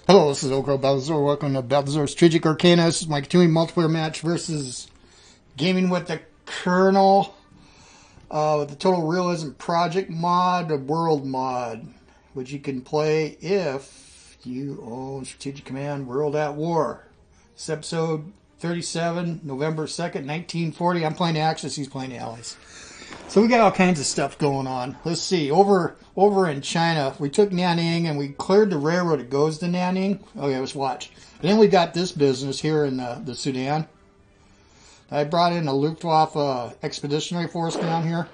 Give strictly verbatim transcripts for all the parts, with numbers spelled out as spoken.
Hello, this is OldCrowBalthazor. Welcome to Balthazar Strategic Arcana. This is my continuing multiplayer match versus Gaming with the Colonel uh, with the Total Realism Project mod, a World mod, which you can play if you own Strategic Command World at War. It's episode thirty-seven, November second, nineteen forty. I'm playing the Axis, he's playing the Allies. So we got all kinds of stuff going on. Let's see. Over over in China, we took Nanning and we cleared the railroad that goes to Nanning. Okay, let's watch. And then we got this business here in the, the Sudan. I brought in a Luftwaffe uh, expeditionary force down here.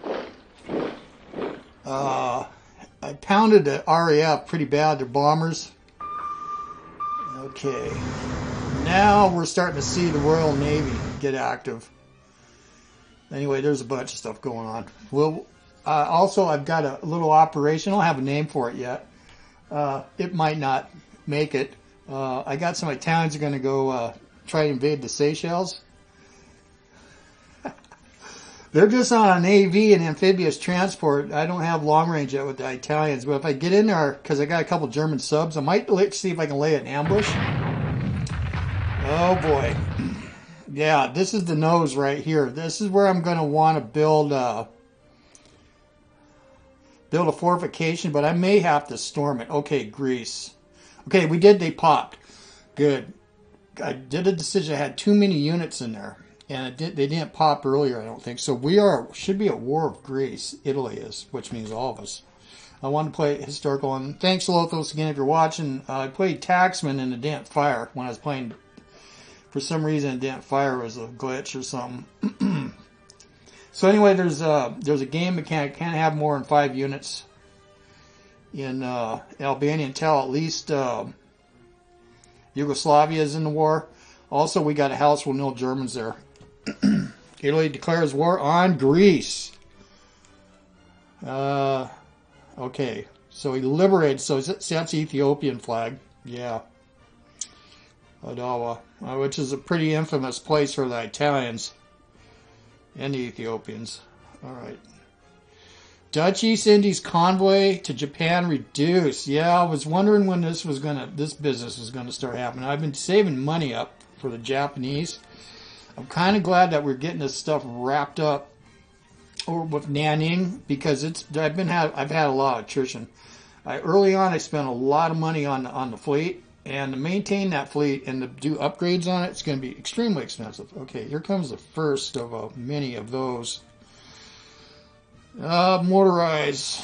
Uh, I pounded the R A F pretty bad. They're bombers. Okay. Now we're starting to see the Royal Navy get active. Anyway, there's a bunch of stuff going on. Well, uh, also, I've got a little operation. I don't have a name for it yet. Uh, it might not make it. Uh, I got some Italians are going to go uh, try to invade the Seychelles. They're just on an A V and amphibious transport. I don't have long range yet with the Italians, but if I get in there, because I got a couple German subs, I might see if I can lay an ambush. Oh boy. Yeah, this is the nose right here. This is where I'm going to want to build uh, build a fortification, but I may have to storm it. Okay, Greece. Okay, we did. They popped. Good. I did a decision. I had too many units in there, and it did, they didn't pop earlier, I don't think. So we are should be at war with Greece. Italy is, which means all of us. I want to play historical. And thanks, Lothos, again, if you're watching. Uh, I played Taxman and it didn't fire when I was playing. For some reason, it didn't fire. It was a glitch or something. So anyway, there's a, there's a game mechanic. Can't have more than five units in uh, Albania until at least uh, Yugoslavia is in the war. Also, we got a house with no Germans there. Italy declares war on Greece. Uh, okay, so he liberated. So see, that's the Ethiopian flag. Yeah. Odawa, uh, which is a pretty infamous place for the Italians and the Ethiopians. All right. Dutch East Indies convoy to Japan reduced. Yeah, I was wondering when this was gonna, this business was gonna start happening. I've been saving money up for the Japanese. I'm kind of glad that we're getting this stuff wrapped up or with Nanning because it's. I've been had. I've had a lot of attrition. I, early on, I spent a lot of money on on the fleet. And to maintain that fleet and to do upgrades on it, it's going to be extremely expensive. Okay, here comes the first of uh, many of those. Uh, motorize.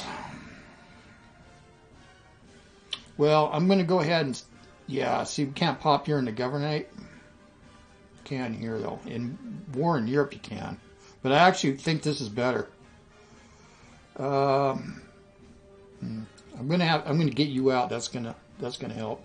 Well, I'm going to go ahead and... Yeah, see, we can't pop here in the Governorate. Can here, though. In war in Europe, you can. But I actually think this is better. Um, I'm going to have... I'm going to get you out. That's going to... That's going to help.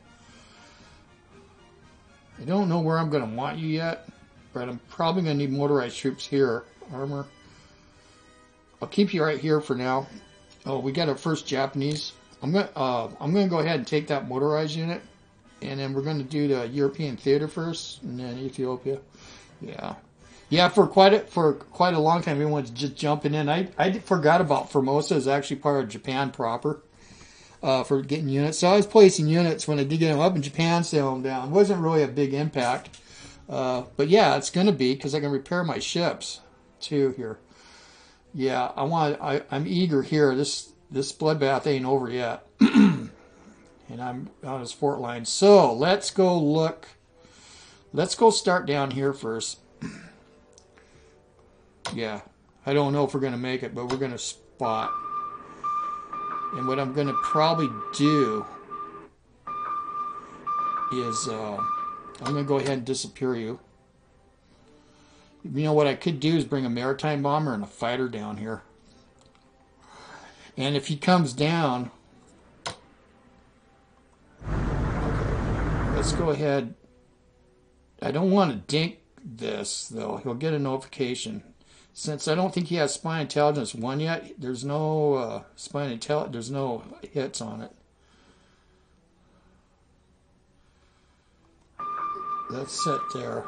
I don't know where I'm going to want you yet, but I'm probably going to need motorized troops here. Armor. I'll keep you right here for now. Oh, we got our first Japanese. I'm going to, uh, I'm going to go ahead and take that motorized unit, and then we're going to do the European theater first, and then Ethiopia. Yeah, yeah. For quite a for quite a long time, everyone's just jumping in. I I forgot about Formosa is actually part of Japan proper. Uh, for getting units. So I was placing units when I did get them up in Japan, sell them down. It wasn't really a big impact. Uh, but yeah, it's going to be because I can repair my ships too here. Yeah, I want. I, I'm eager here. This this bloodbath ain't over yet. And I'm on his fort line. So let's go look. Let's go start down here first. Yeah, I don't know if we're going to make it, but we're going to spot. And what I'm going to probably do is uh, I'm going to go ahead and disappear you. You know what I could do is bring a maritime bomber and a fighter down here. And if he comes down, let's go ahead. I don't want to dink this, though. He'll get a notification. Since I don't think he has spy intelligence one yet, there's no uh, spy intel. There's no hits on it. That's set there.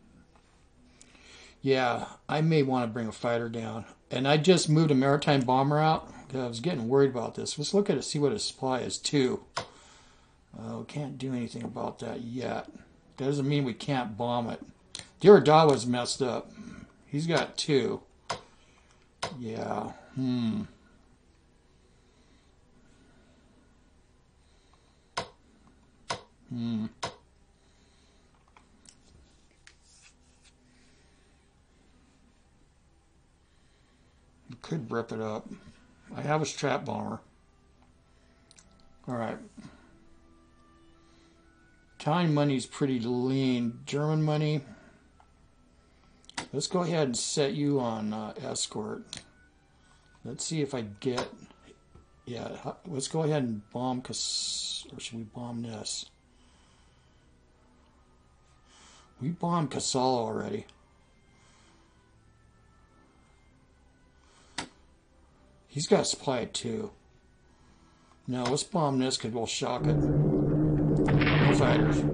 Yeah, I may want to bring a fighter down. And I just moved a maritime bomber out because I was getting worried about this. Let's look at it, see what his supply is too. Uh, we can't do anything about that yet. Doesn't mean we can't bomb it. Diradawa's messed up. He's got two. Yeah. Hmm. Hmm. We could rip it up. I have a strap bomber. All right. Italian money's pretty lean. German money. Let's go ahead and set you on uh, escort. Let's see if I get. Yeah, let's go ahead and bomb. Cas or should we bomb this? We bombed Casalo already. He's got a supply of two. No, let's bomb this because we'll shock it. No fighters.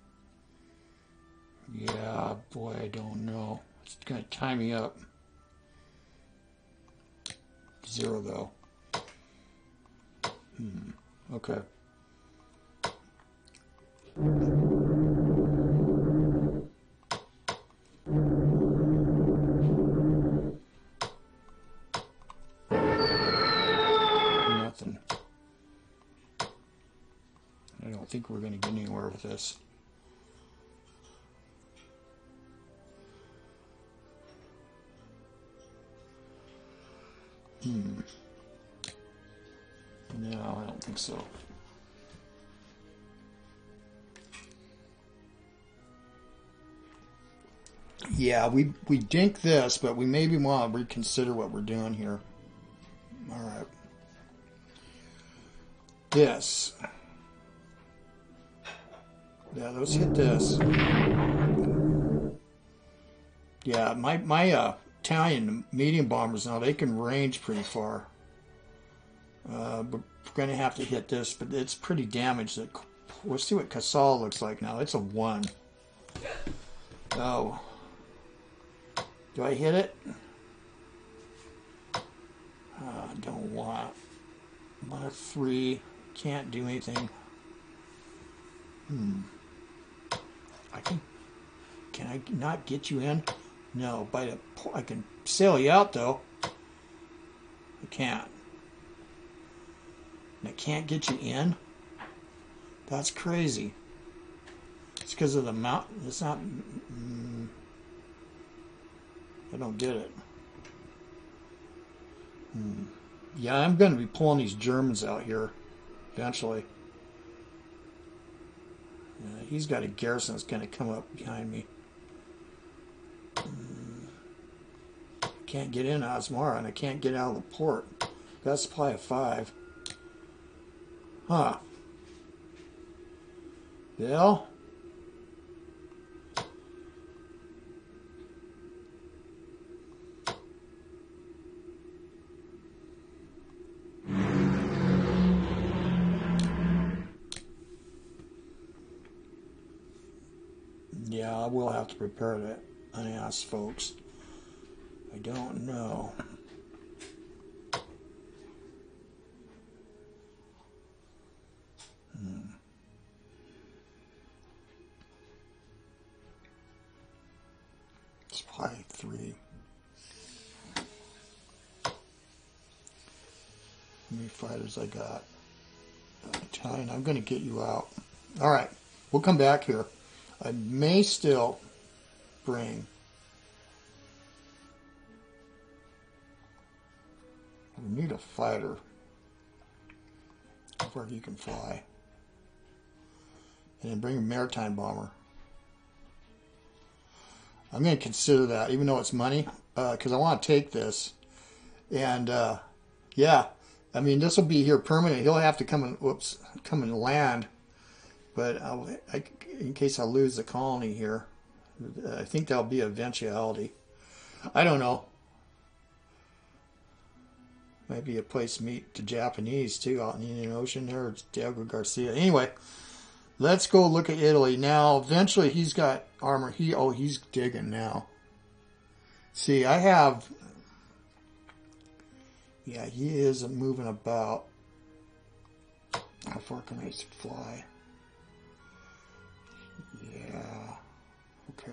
Yeah, boy, I don't know. It's going to tie me up. Zero, though. Hmm. Okay. Nothing. I don't think we're going to get anywhere with this. Hmm. No, I don't think so. Yeah, we we dink this, but we maybe want to reconsider what we're doing here. All right. This. Yeah, let's hit this. Yeah, my my uh, Italian medium bombers now, they can range pretty far. Uh, but we're going to have to hit this, but it's pretty damaged. We'll see what Casal looks like now. It's a one. Oh. Do I hit it? Uh, don't want. One of three. Can't do anything. Hmm. I can. Can I not get you in? No. By the. I can sail you out though. I can't. And I can't get you in. That's crazy. It's because of the mountain. It's not. Mm, I don't get it. Hmm. Yeah, I'm going to be pulling these Germans out here eventually. Uh, he's got a garrison that's going to come up behind me. Hmm. Can't get in Asmara, and I can't get out of the port. Got a supply of five. Huh. Well. Yeah, I will have to prepare that and ask folks. I don't know. Hmm. Supply three. How many fighters I got? Italian, I'm going to get you out. All right, we'll come back here. I may still bring. We need a fighter. How far you can fly. And then bring a maritime bomber. I'm going to consider that, even though it's money, because uh, I want to take this. And uh, yeah, I mean, this will be here permanent. He'll have to come and whoops, come and land. But I'll, I, in case I lose the colony here, I think that'll be a eventuality. I don't know. Might be a place to meet the Japanese too out in the Indian Ocean there. It's Diego Garcia. Anyway, let's go look at Italy now. Eventually, he's got armor. He oh, he's digging now. See, I have. Yeah, he is moving about. How far can I fly? Okay.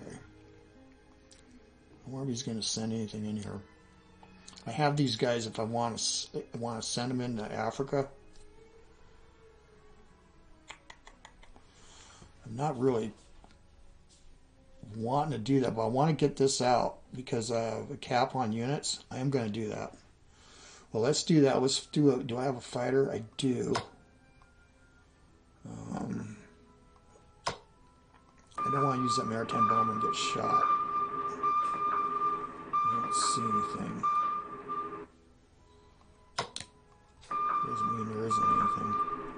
I wonder if he's going to send anything in here. I have these guys if I want to want to send them into Africa. I'm not really wanting to do that, but I want to get this out because I have a cap on units. I am going to do that. Well, let's do that. Let's do a, do I have a fighter? I do. Um, I don't want to use that maritime bomber and get shot. I don't see anything. Doesn't mean there isn't anything.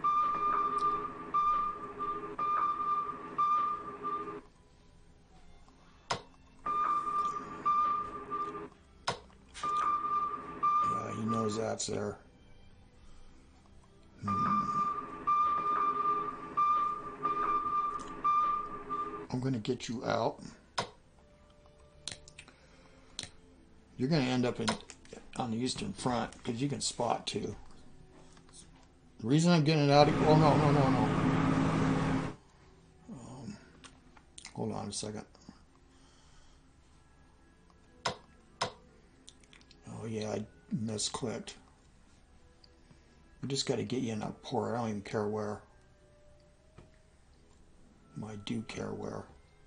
Yeah, he knows that's there. Hmm. I'm going to get you out. You're going to end up in on the Eastern Front because you can spot too. The reason I'm getting it out of... Oh, no, no, no, no. Um, hold on a second. Oh, yeah, I misclicked. We just got to get you in a port. I don't even care where. I do care where.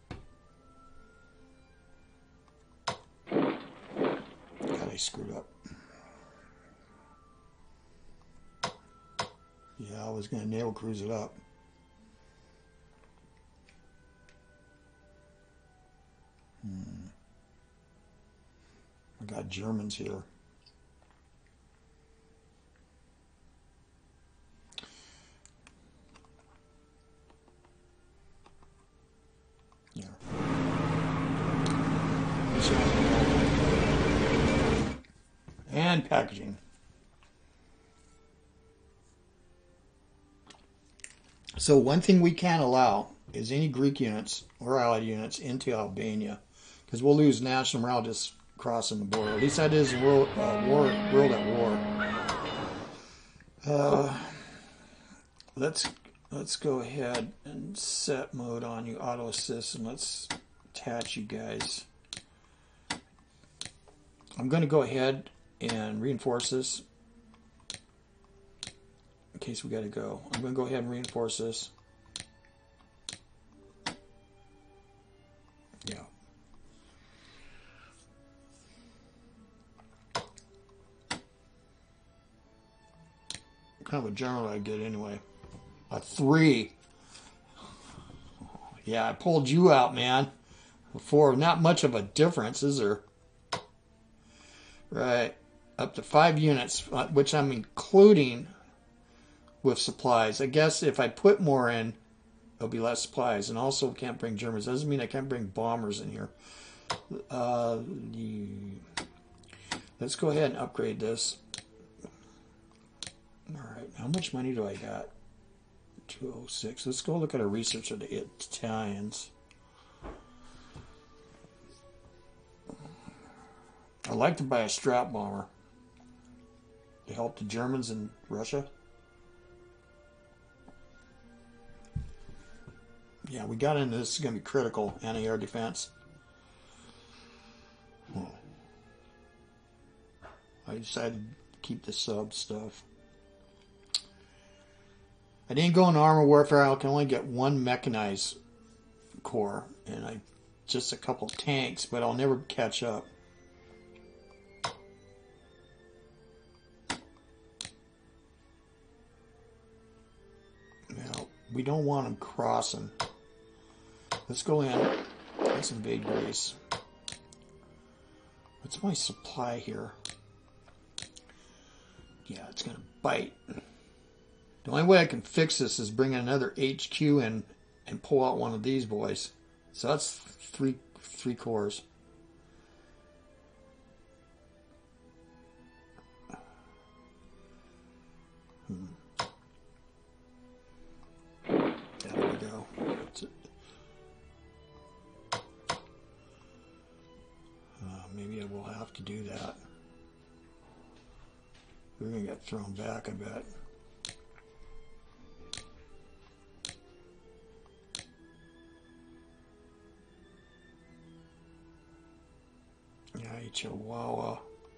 God, I screwed up. Yeah, I was going to naval cruise it up. Hmm. I got Germans here. Yeah. And packaging. So one thing we can't allow is any Greek units or Allied units into Albania, because we'll lose national morale just crossing the border. At least that is world, uh, war, world at war. Uh, let's let's go ahead and set mode on you, auto assist, and let's attach you guys. I'm going to go ahead and reinforce this. In case we got to go. I'm going to go ahead and reinforce this. Yeah. Kind of a general I get anyway. A three. Yeah, I pulled you out, man. Before, not much of a difference, is there? Right. Up to five units, which I'm including with supplies. I guess if I put more in, there'll be less supplies. And also can't bring Germans. Doesn't mean I can't bring bombers in here. Uh, the, let's go ahead and upgrade this. Alright, how much money do I got? two oh six. Let's go look at our research of the Italians. I'd like to buy a strap bomber to help the Germans in Russia. Yeah, we got into this. This is going to be critical anti-air defense. Oh. I decided to keep the sub stuff. I didn't go into armor warfare. I can only get one mechanized corps and I just a couple tanks, but I'll never catch up. Now, we don't want them crossing. Let's go in. Let's invade Greece. What's my supply here? Yeah, it's going to bite. The only way I can fix this is bring another H Q in and pull out one of these boys. So that's three three cores. Hmm. There we go. Uh, maybe I will have to do that. We're going to get thrown back, I bet. Chihuahua.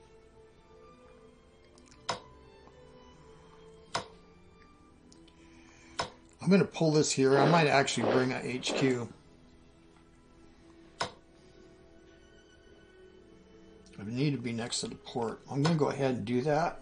I'm going to pull this here. I might actually bring a H Q. I need to be next to the port. I'm going to go ahead and do that.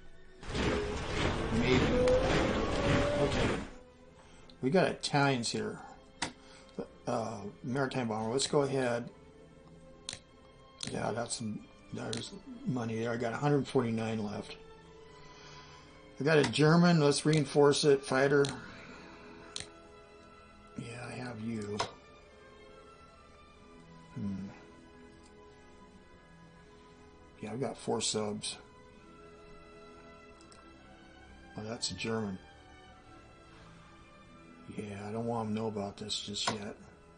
Maybe. Okay. We got Italians here. Uh, maritime bomber. Let's go ahead. Yeah, that's some. There's money there. I got one hundred forty-nine left. I got a German. Let's reinforce it. Fighter. Yeah, I have you. Hmm. Yeah, I've got four subs. Oh, that's a German. Yeah, I don't want them to know about this just yet.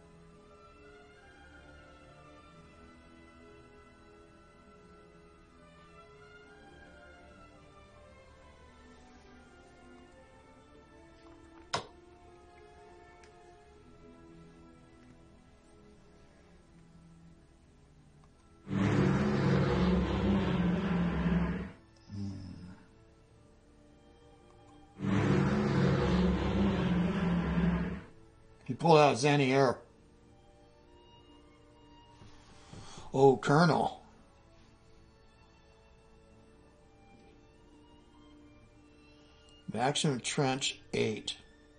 He pulled out Zanier. Oh, Colonel. Maximum trench eight.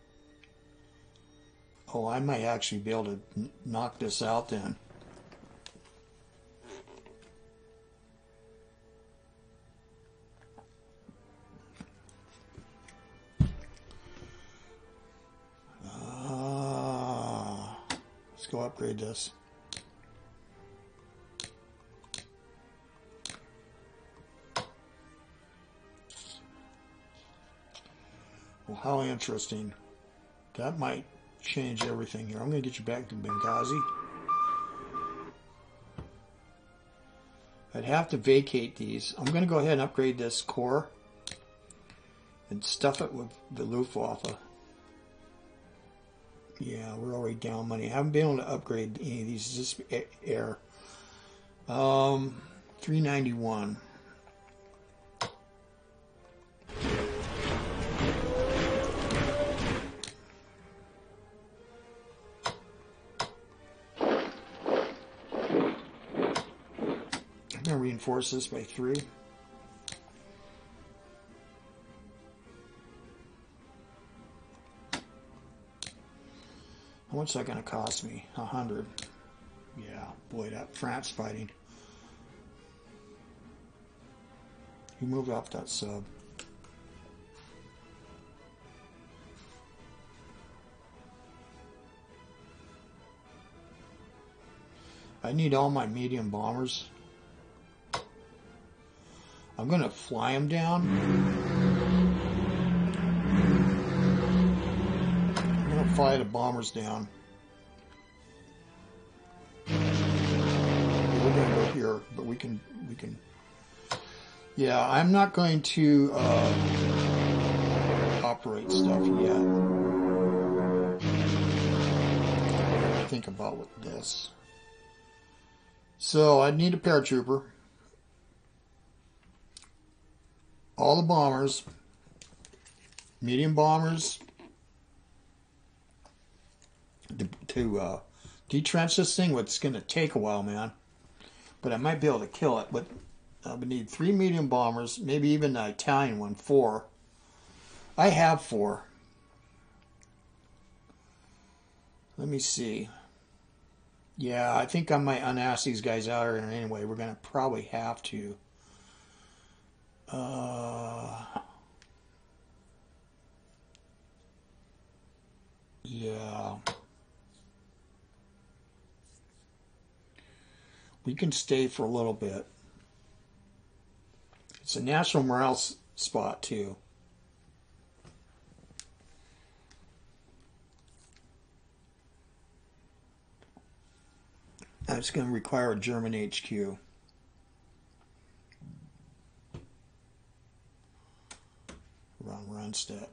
Oh, I might actually be able to knock this out then. Go upgrade this. Well, how interesting. That might change everything here. I'm going to get you back to Benghazi. I'd have to vacate these. I'm going to go ahead and upgrade this core and stuff it with the Luftwaffe. Yeah, we're already down money. I haven't been able to upgrade any of these. Just air. Um, three ninety-one. I'm gonna reinforce this by three. How much is that going to cost me? A hundred. Yeah, boy, that France fighting. He moved off that sub. I need all my medium bombers. I'm going to fly them down. Fly the bombers down. We're gonna go here, but we can we can. Yeah, I'm not going to uh, operate stuff yet. Think about with this. So I need a paratrooper. All the bombers, medium bombers. To, to uh, detrench this thing, it's going to take a while, man. But I might be able to kill it. But I would need three medium bombers, maybe even the Italian one, four. I have four. Let me see. Yeah, I think I might unask these guys out here anyway. We're going to probably have to. Uh, yeah. We can stay for a little bit. It's a national morale spot, too. And it's going to require a German H Q. Around Ronstadt.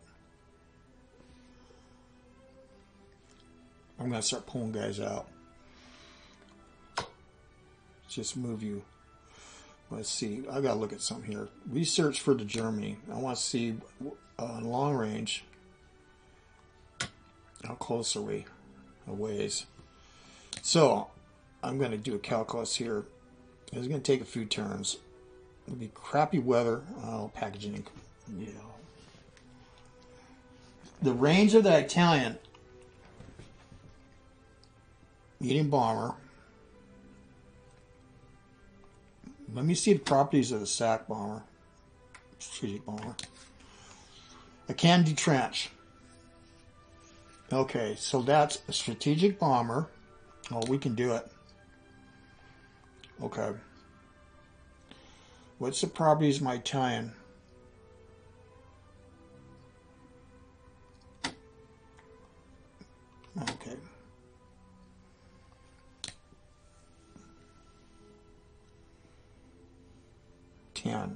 I'm going to start pulling guys out. Just move you. Let's see. I gotta look at something here. Research for the Germany. I want to see uh, long range. How close are we? A ways. So I'm going to do a calculus here. It's going to take a few turns. It'll be crappy weather. Oh, packaging. You know. The range of the Italian medium bomber. Let me see the properties of the S A C bomber. Strategic bomber. I can detrench. Okay, so that's a strategic bomber. Oh, we can do it. Okay. What's the properties of my Italian? Okay. ten.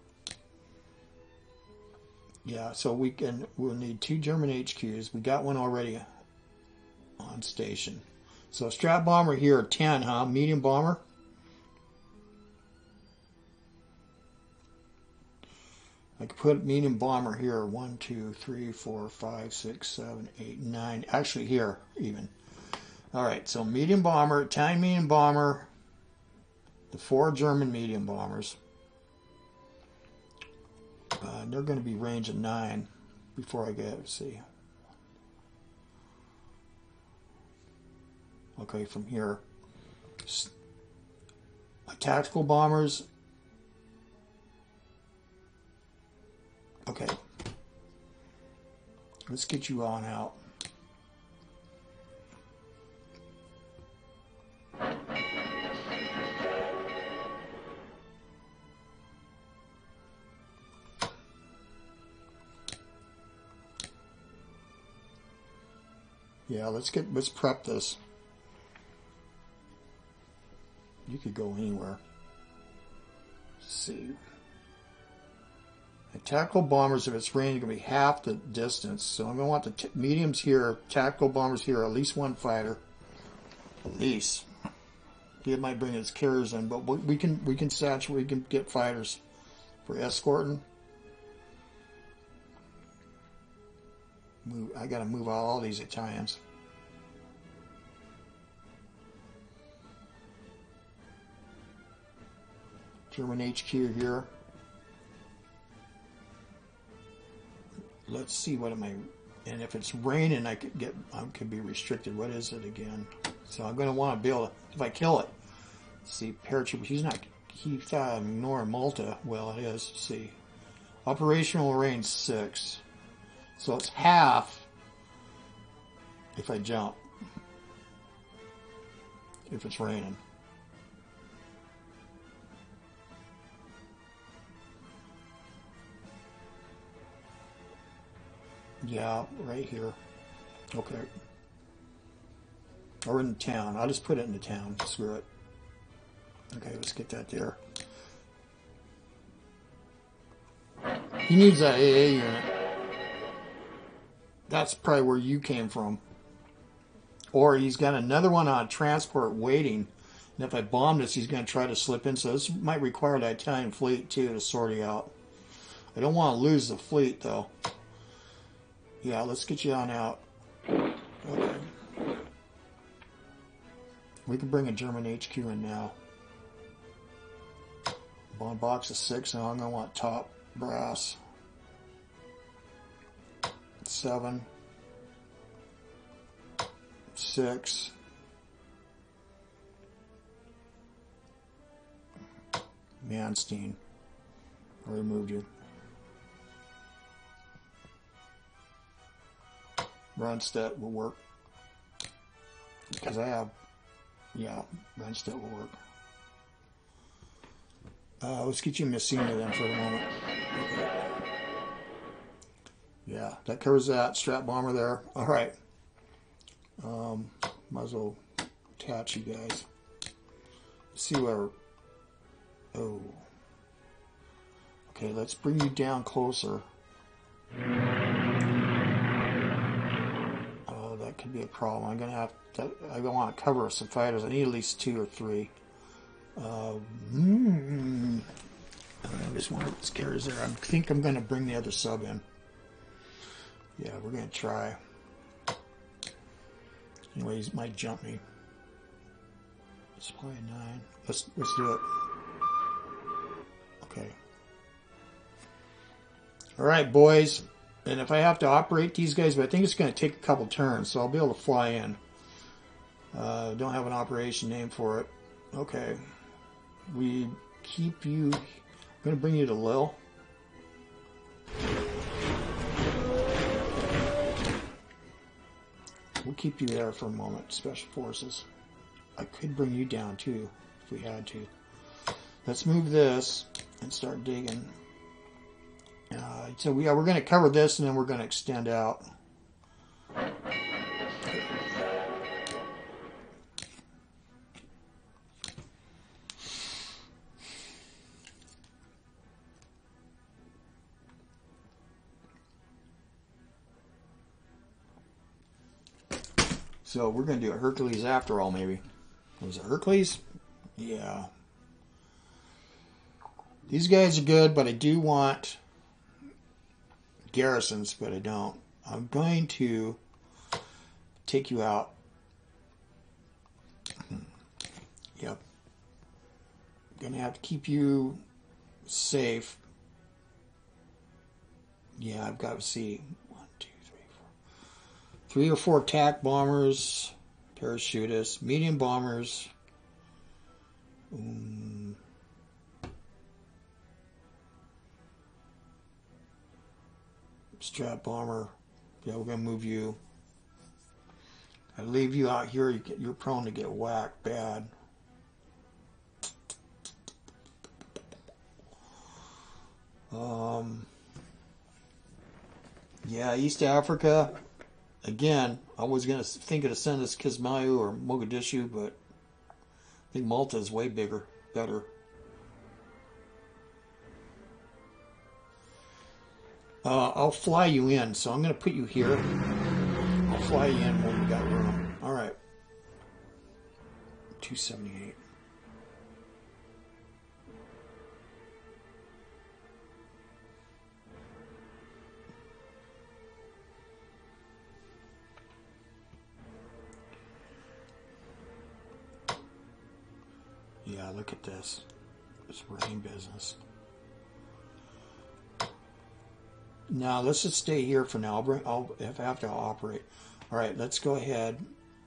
Yeah, so we can, we'll need two German H Qs. We got one already on station. So strat bomber here, ten, huh? Medium bomber. I could put medium bomber here. One, two, three, four, five, six, seven, eight, nine. Actually here, even. Alright, so medium bomber, Italian medium bomber, the four German medium bombers. Uh, they're going to be range of nine before I get, see. Okay, from here. My tactical bombers. Okay. Let's get you on out. Yeah, let's get, let's prep this. You could go anywhere. Let's see. The tactical bombers, if it's raining, going to be half the distance. So I'm going to want the t mediums here, tactical bombers here, at least one fighter. At least. He might bring his carriers in, but we can we can saturate, we can get fighters for escorting. Move, I got to move out all these Italians. German H Q here. Let's see what am I, and if it's raining, I could get, I could be restricted. What is it again? So I'm going to want to be able to, if I kill it. Let's see, paratrooper. He's not. He thought ignoring Malta. Well, it is. Let's see, operational range six. So it's half if I jump, if it's raining. Yeah, right here. Okay. Or in the town. I'll just put it in the town. Screw it. Okay, let's get that there. He needs that A A unit. That's probably where you came from. Or he's got another one on transport waiting. And if I bomb this, he's going to try to slip in. So this might require the Italian fleet, too, to sort it out. I don't want to lose the fleet, though. Yeah, let's get you on out. Okay. We can bring a German H Q in now. Bomb box of six, and I'm going to want top brass. Seven. Six. Manstein. I removed you. Runstedt will work. Because I have, yeah, Runstedt will work. Uh, let's get you Messina then for the moment. Okay. Yeah, that covers that. Strat bomber there. All right. Um, might as well attach you guys. Let's see where. Oh. Okay, let's bring you down closer. Oh, that could be a problem. I'm gonna have to. I don't want to cover some fighters. I need at least two or three. Uh, mm, I just want to scare us there. I think I'm going to bring the other sub in. Yeah, we're going to try. Anyway, he might jump me. Supply nine. Let's let's do it. Okay. All right, boys. And if I have to operate these guys, but I think it's going to take a couple turns, so I'll be able to fly in. Uh, don't have an operation name for it. Okay. We keep you. I'm going to bring you to Lille. We'll keep you there for a moment. Special Forces. I could bring you down too, if we had to. Let's move this and start digging. Uh, so we, yeah, we're going to cover this and then we're going to extend out. So we're going to do a Hercules after all, maybe. Was it Hercules? Yeah. These guys are good, but I do want garrisons, but I don't. I'm going to take you out. Yep. Going to have to keep you safe. Yeah, I've got to see. One, two, three, four. Three or four attack bombers, parachutists, medium bombers. Um, Strat bomber. Yeah, we're going to move you. I leave you out here, you get, you're prone to get whacked bad. Um, yeah, East Africa. Again, I was going to think of to send us Kismayu or Mogadishu, but I think Malta is way bigger, better. Uh, I'll fly you in, so I'm going to put you here. I'll fly you in when we got room. All right. two seventy-eight. Yeah, look at this. It's rain business. Now let's just stay here for now. I'll bring. I'll if I have to I'll operate. All right, let's go ahead.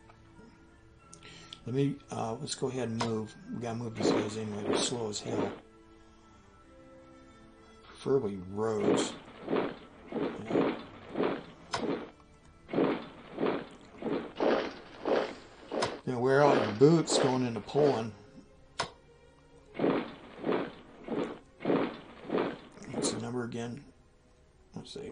Let me. Uh, let's go ahead and move. We gotta move these guys anyway. They're slow as hell. Preferably roads. Yeah. You know, wear out your boots going into Poland. What's the number again? Let's see.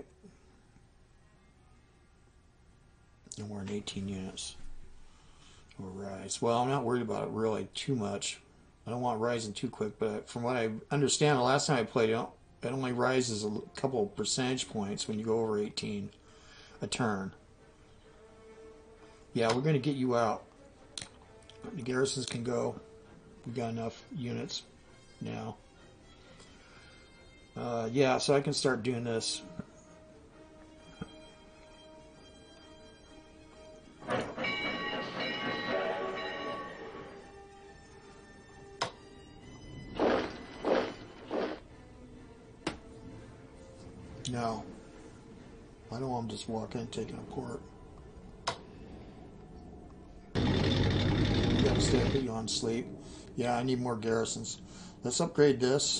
No more than eighteen units. Or rise. Well, I'm not worried about it really too much. I don't want rising too quick, but from what I understand, the last time I played it, it only rises a couple of percentage points when you go over eighteen a turn. Yeah, we're going to get you out. The garrisons can go. We've got enough units now. Uh, yeah, so I can start doing this. No. I don't want them just walking and taking a port. You gotta stay put you on sleep. Yeah, I need more garrisons. Let's upgrade this.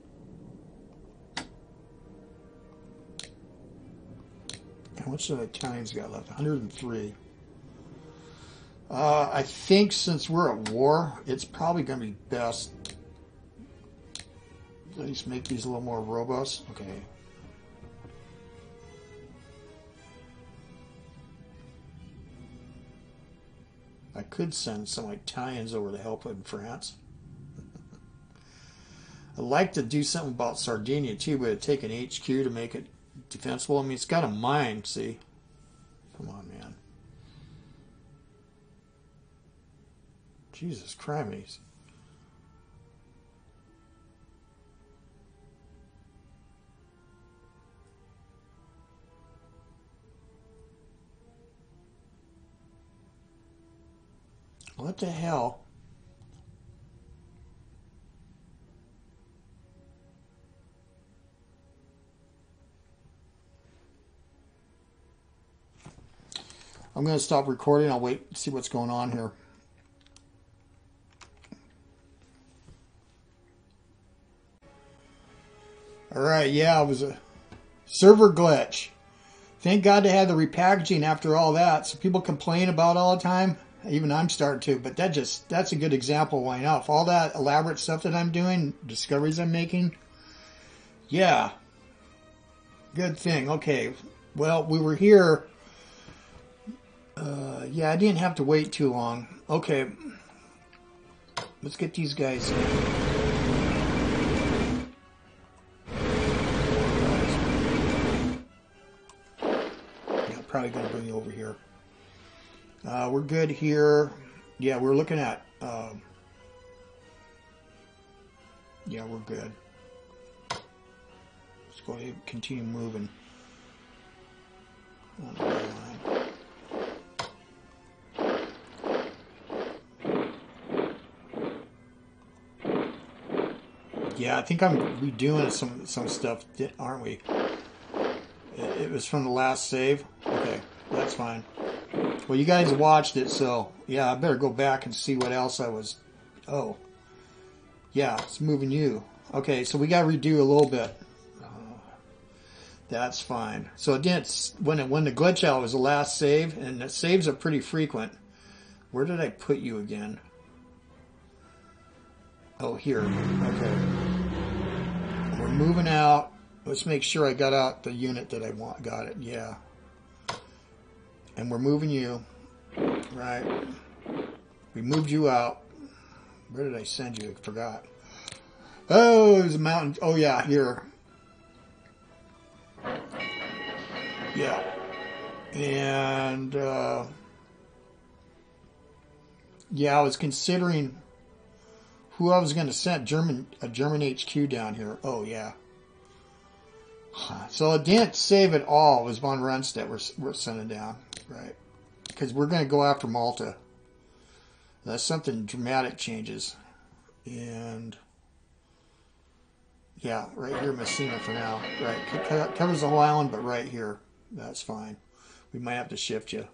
How much of the Italians got left? one hundred three. Uh, I think since we're at war, it's probably going to be best. At least make these a little more robust. Okay. I could send some Italians over to help in France. I'd like to do something about Sardinia too, but it'd take an H Q to make it defensible. I mean, it's got a mine, see? Come on, man. Jesus Christ. What the hell? I'm going to stop recording. I'll wait and see what's going on here. All right, yeah, it was a server glitch. Thank God they had the repackaging after all that. So people complain about all the time. Even I'm starting to, but that just, that's a good example of why not. All that elaborate stuff that I'm doing, discoveries I'm making. Yeah. Good thing. Okay. Well, we were here. Uh, yeah, I didn't have to wait too long. Okay. Let's get these guys in. Yeah, probably going to bring you over here. Uh, we're good here. Yeah, we're looking at... Um, yeah, we're good. Let's go ahead and continue moving. On the line. Yeah, I think I'm redoing some some stuff, aren't we? It, it was from the last save. Okay, that's fine. Well, you guys watched it, so yeah, I better go back and see what else I was. Oh, yeah, it's moving you. Okay, so we got to redo a little bit. Uh, that's fine. So again, it's when it, when the glitch out was the last save, and the saves are pretty frequent. Where did I put you again? Oh, here. Okay. We're moving out. Let's make sure I got out the unit that I want. Got it. Yeah. And we're moving you. Right. We moved you out. Where did I send you? I forgot. Oh, there's a mountain. Oh, yeah. Here. Yeah. And, uh, yeah, I was considering who I was going to send. German, a German H Q down here. Oh, yeah. So it didn't save it all. It was von Rundstedt we're, we're sending down. Right. Because we're going to go after Malta. That's something dramatic changes. And, yeah, right here, Messina for now. Right. Covers the whole island, but right here. That's fine. We might have to shift you.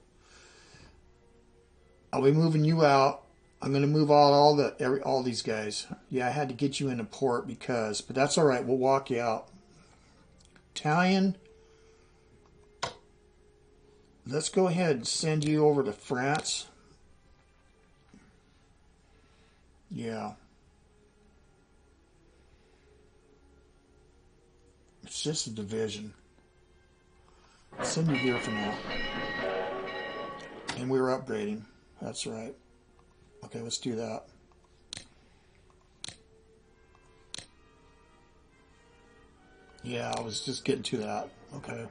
I'll be moving you out. I'm going to move all, all the every all these guys. Yeah, I had to get you into port because, but that's all right. We'll walk you out. Italian. Let's go ahead and send you over to France. Yeah. It's just a division. I'll send you here for now. And we were upgrading. That's right. Okay, let's do that. Yeah, I was just getting to that. Okay.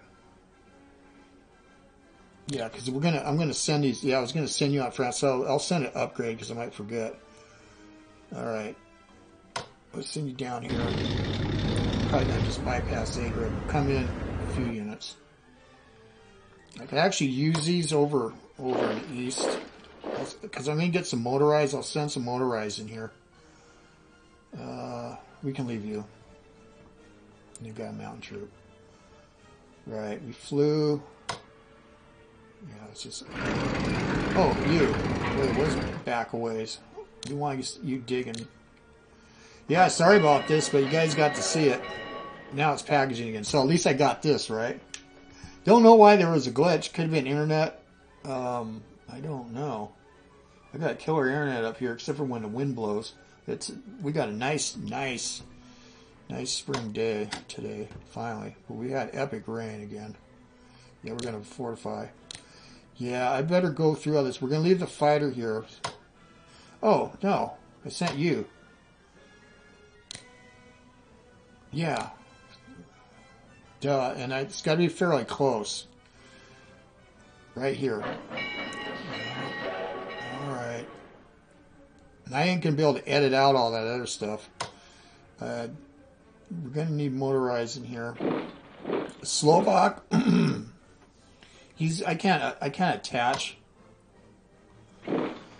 Yeah, because we're gonna. I'm gonna send these. Yeah, I was gonna send you out France. So I'll send an upgrade because I might forget. All right. Let's send you down here. Probably not just bypass A grid. Come in a few units. I can actually use these over over in the east because I'm gonna get some motorized. I'll send some motorized in here. Uh, we can leave you. You've got a mountain troop. Right. We flew. Yeah, it's just... Oh, you. Wait, where's back a ways? You want you digging. Yeah, sorry about this, but you guys got to see it. Now it's packaging again. So at least I got this, right? Don't know why there was a glitch. Could have been internet. Um, I don't know. I got killer internet up here, except for when the wind blows. It's we got a nice, nice, nice spring day today, finally. But we had epic rain again. Yeah, we're going to fortify. Yeah, I better go through all this. We're going to leave the fighter here. Oh, no. I sent you. Yeah. Duh. And I, it's got to be fairly close. Right here. Alright. And I ain't going to be able to edit out all that other stuff. Uh, we're going to need motorized in here. Slovak. He's. I can't. I can't attach. Uh,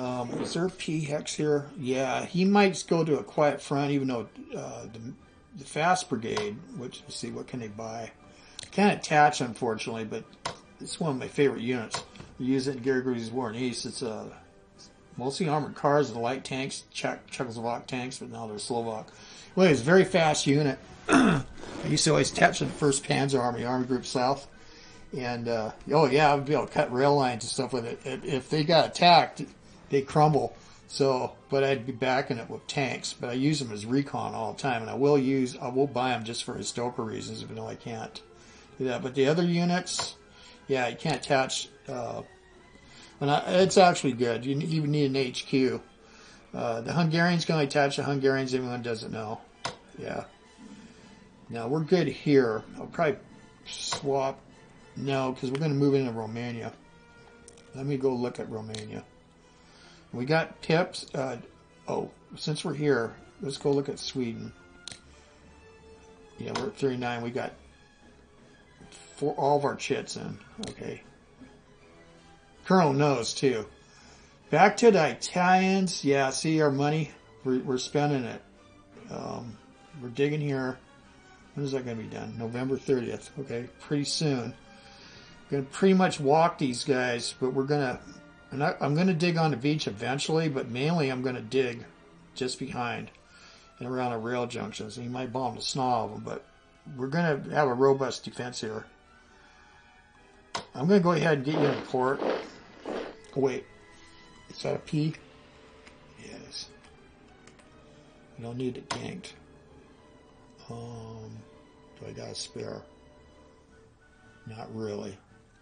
Um, is there a P hex here? Yeah, he might go to a quiet front, even though uh, the, the fast brigade, which, let's see, what can they buy? Can't attach, unfortunately, but it's one of my favorite units. We use it in Gary Grudy's War in East. It's uh, mostly armored cars and light tanks, Czech, Czechoslovak tanks, but now they're Slovak. Well, it's a very fast unit. I used to always attach to the first Panzer Army, Army Group South. And, uh, oh yeah, I'd be able to cut rail lines and stuff with it. If they got attacked, they crumble. So, but I'd be backing it with tanks. But I use them as recon all the time. And I will use, I will buy them just for historical reasons, even though I can't do that. But the other units, yeah, you can't attach, uh, and I, it's actually good. You even need an H Q. Uh, the Hungarians can only attach to Hungarians, everyone doesn't know. Yeah. Now, we're good here. I'll probably swap. No, because we're going to move into Romania. Let me go look at Romania. We got pips. Uh, oh, since we're here, let's go look at Sweden. Yeah, we're at thirty-nine. We got four, all of our chits in. Okay. Colonel knows, too. Back to the Italians. Yeah, see our money? We're, we're spending it. Um, we're digging here. When is that going to be done? November thirtieth. Okay, pretty soon. Going to pretty much walk these guys, but we're going to, and I, I'm going to dig on the beach eventually, but mainly I'm going to dig just behind and around a rail junction. So you might bomb the snaw of them, but we're going to have a robust defense here. I'm going to go ahead and get you in port. Oh, wait. Is that a P? Yes. I don't need it ganked. Um, do I got a spare? Not really.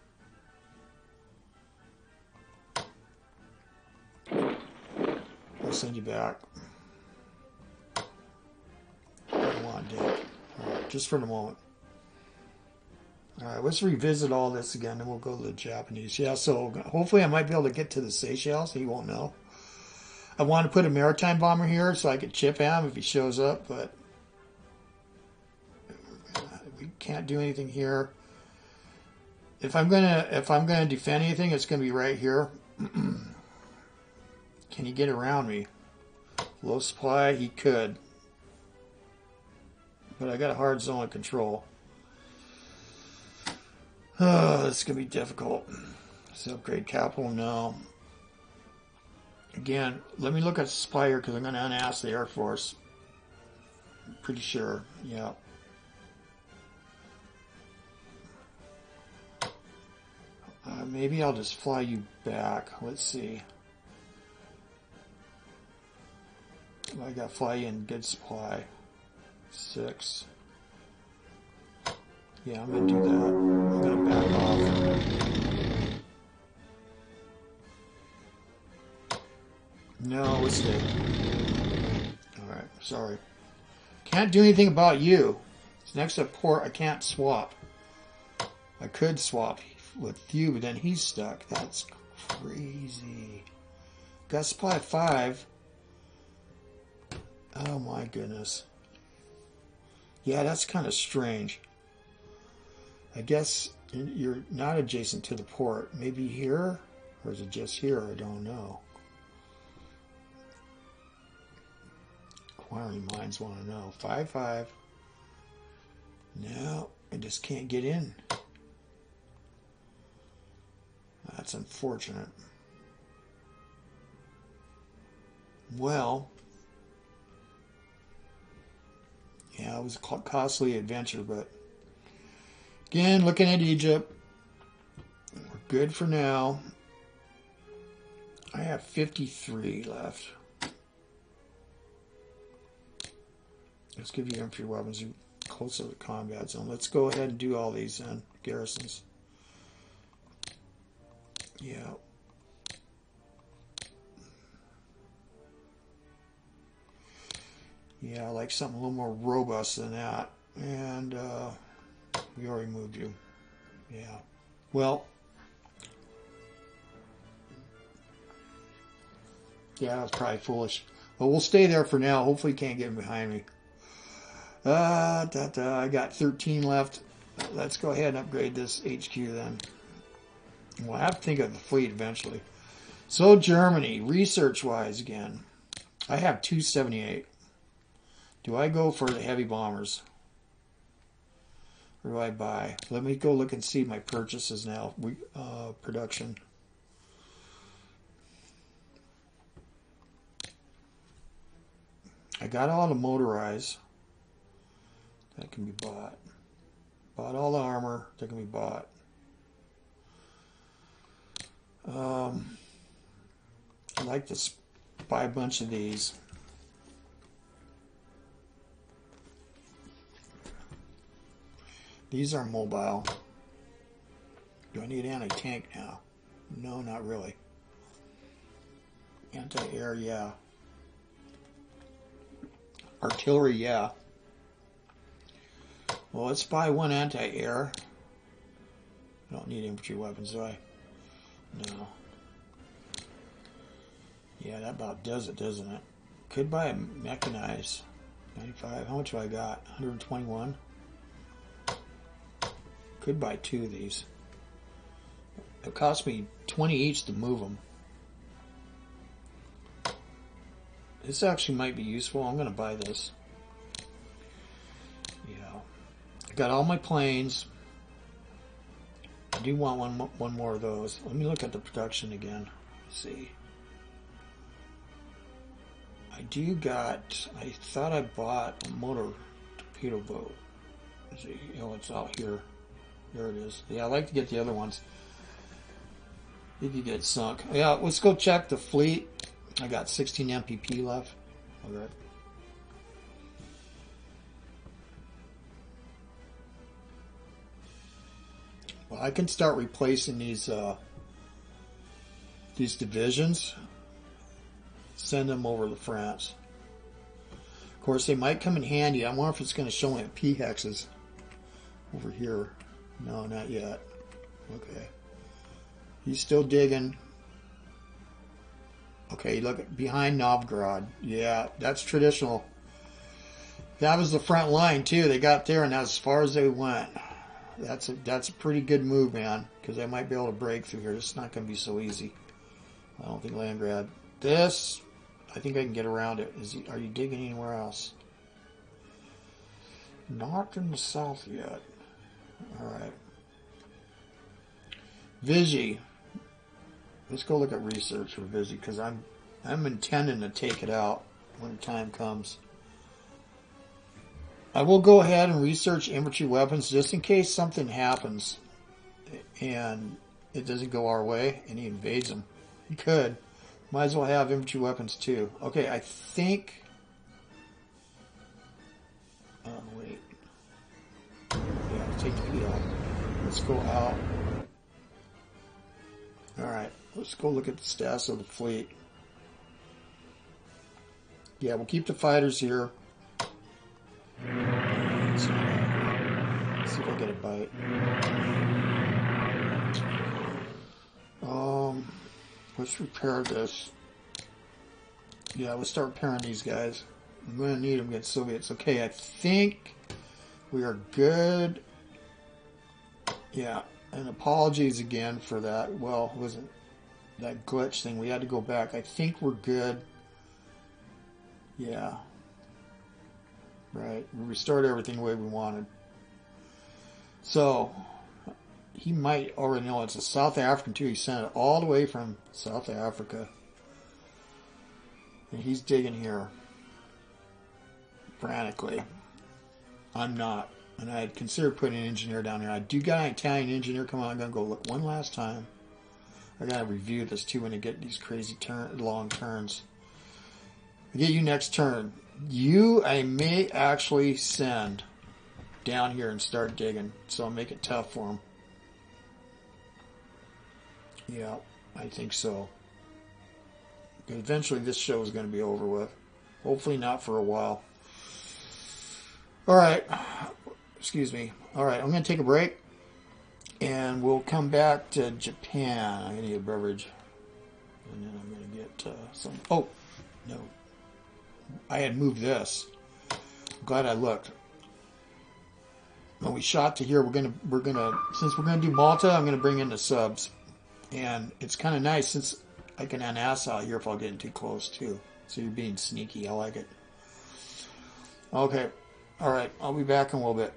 I'll send you back. I don't want to do it. Alright, just for the moment. Alright, let's revisit all this again, and we'll go to the Japanese. Yeah, so hopefully I might be able to get to the Seychelles. He won't know. I want to put a maritime bomber here so I could chip him if he shows up, but we can't do anything here. If I'm gonna if I'm gonna defend anything, it's gonna be right here. Can he get around me? Low supply, he could. But I got a hard zone of control. Oh, this is gonna be difficult. Let's upgrade capital, no. Again, let me look at supply here because I'm gonna unask the Air Force. I'm pretty sure, yeah. Uh, maybe I'll just fly you back. Let's see. I got to fly you in good supply. Six. Yeah, I'm going to do that. I'm going to back off. No, let's stay. Alright, sorry. Can't do anything about you. It's next to port. I can't swap. I could swap with you, but then he's stuck. That's crazy. Got supply five. Oh my goodness. Yeah, that's kind of strange. I guess you're not adjacent to the port. Maybe here? Or is it just here? I don't know. Inquiring minds want to know. five five. No, I just can't get in. That's unfortunate. Well, yeah, it was a costly adventure, but again, looking at Egypt, we're good for now. I have fifty-three left. Let's give you infantry weapons close to the combat zone. Let's go ahead and do all these then. Garrisons. Yeah. Yeah, I like something a little more robust than that. And uh, we already moved you. Yeah. Well. Yeah, that's probably foolish. But we'll stay there for now. Hopefully you can't get behind me. Uh, da, da, I got thirteen left. Let's go ahead and upgrade this H Q then. We'll have to think of the fleet eventually. So Germany, research-wise again, I have two seventy-eight. Do I go for the heavy bombers? Or do I buy? Let me go look and see my purchases now. We uh, production. I got all the motorized. That can be bought. Bought all the armor. That can be bought. Um, I'd like to buy a bunch of these. These are mobile. Do I need anti-tank now? No, not really. Anti-air, yeah. Artillery, yeah. Well, let's buy one anti-air. I don't need infantry weapons, do I? No. Yeah, that about does it, doesn't it? Could buy a mechanized. ninety-five. How much have I got? one hundred twenty-one. Could buy two of these. It cost me twenty each to move them. This actually might be useful. I'm going to buy this. Yeah. I got all my planes. I do want one, one more of those. Let me look at the production again. Let's see. I do got, I thought I bought a motor torpedo boat. Let's see. Oh, it's out here. There it is. Yeah, I like to get the other ones. If you get sunk. Yeah, let's go check the fleet. I got sixteen M P P left. Okay. Well, I can start replacing these uh, these divisions. Send them over to France. Of course, they might come in handy. I wonder if it's going to show me P hexes over here. No, not yet. Okay. He's still digging. Okay, look at behind Novgorod. Yeah, that's traditional. That was the front line too. They got there, and that's as far as they went. That's a that's a pretty good move, man. Because they might be able to break through here. It's not going to be so easy. I don't think land grab. This, I think I can get around it. Is he? Are you digging anywhere else? Not in the south yet. All right. Vichy. Let's go look at research for Vichy because I'm I'm intending to take it out when the time comes. I will go ahead and research infantry weapons just in case something happens and it doesn't go our way and he invades them. He could. Might as well have infantry weapons too. Okay, I think. Oh wait. Yeah, let's take the Kiel. Let's go out. Alright, let's go look at the stats of the fleet. Yeah, we'll keep the fighters here. Let's see, let's see if I get a bite. Um, let's repair this. Yeah, let's start repairing these guys. I'm going to need them against Soviets. Okay, I think we are good. Yeah. And apologies again for that. Well, it wasn't that glitch thing. We had to go back. I think we're good. Yeah. Right. We restored everything the way we wanted. So, he might already know it's a South African too. He sent it all the way from South Africa. And he's digging here. Frantically. I'm not. And I had considered putting an engineer down here. I do got an Italian engineer coming on. I'm going to go look one last time. I got to review this too when I get these crazy turn, long turns. I get you next turn. You, I may actually send down here and start digging. So I'll make it tough for them. Yeah, I think so. Eventually this show is going to be over with. Hopefully not for a while. Alright. Excuse me. Alright, I'm going to take a break. And we'll come back to Japan. I need a beverage. And then I'm going to get uh, some... Oh, no. I had moved this. I'm glad I looked. When we shot to here, we're going to... we're gonna, since we're going to do Malta, I'm going to bring in the subs. And it's kind of nice since I can unass out here if I'll get too close too. So you're being sneaky. I like it. Okay. All right. I'll be back in a little bit.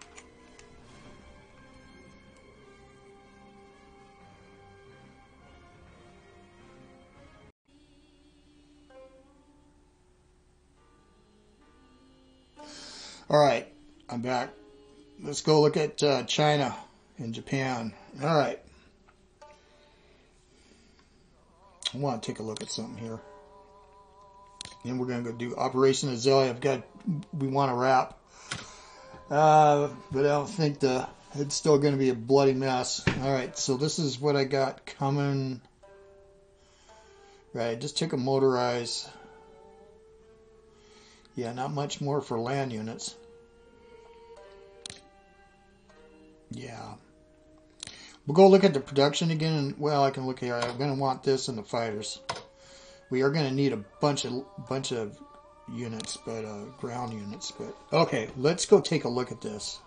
All right. I'm back. Let's go look at uh, China and Japan. All right. I want to take a look at something here. And we're going to go do Operation Azalea. I've got, we want to wrap. Uh, but I don't think the, it's still going to be a bloody mess. All right. So this is what I got coming. Right. I just took a motorized. Yeah, not much more for land units. Yeah. We'll go look at the production again, and well, I can look here. I'm going to want this in the fighters. We are going to need a bunch of bunch of units, but uh, ground units. But okay, let's go take a look at this.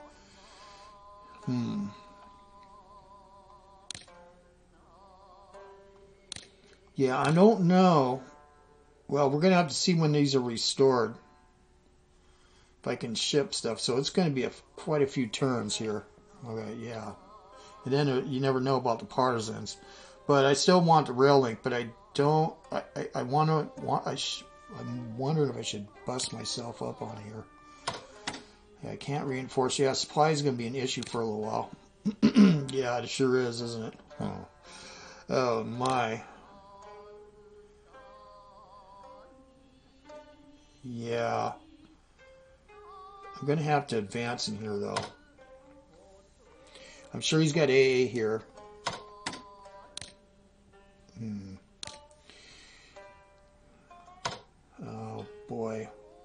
Hmm. Yeah, I don't know. Well, we're going to have to see when these are restored. If I can ship stuff. So it's going to be a, quite a few turns here. Okay, yeah. And then uh, you never know about the partisans. But I still want the rail link, but I don't... I, I, I want to... Want, I sh, I'm wondering if I should bust myself up on here. Yeah, I can't reinforce. Yeah, supply is going to be an issue for a little while. Yeah, it sure is, isn't it? Oh, oh my... Yeah. I'm going to have to advance in here, though. I'm sure he's got A A here. Hmm. Oh, boy.